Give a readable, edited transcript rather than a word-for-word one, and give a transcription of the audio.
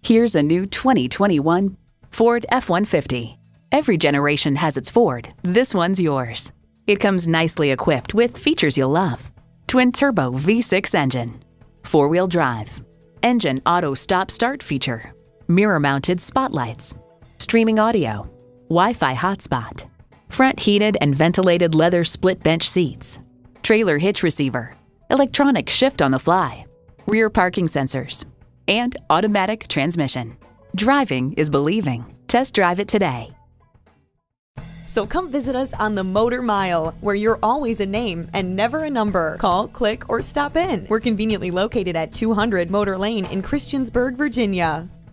Here's a new 2021 Ford F-150. Every generation has its Ford. This one's yours. It comes nicely equipped with features you'll love. Twin-turbo V6 engine, four-wheel drive, engine auto stop-start feature, mirror-mounted spotlights, streaming audio, Wi-Fi hotspot, front heated and ventilated leather split bench seats, trailer hitch receiver, electronic shift on the fly, rear parking sensors, and automatic transmission. Driving is believing. Test drive it today. So come visit us on the Motor Mile, where you're always a name and never a number. Call, click, or stop in. We're conveniently located at 200 Motor Lane in Christiansburg, Virginia.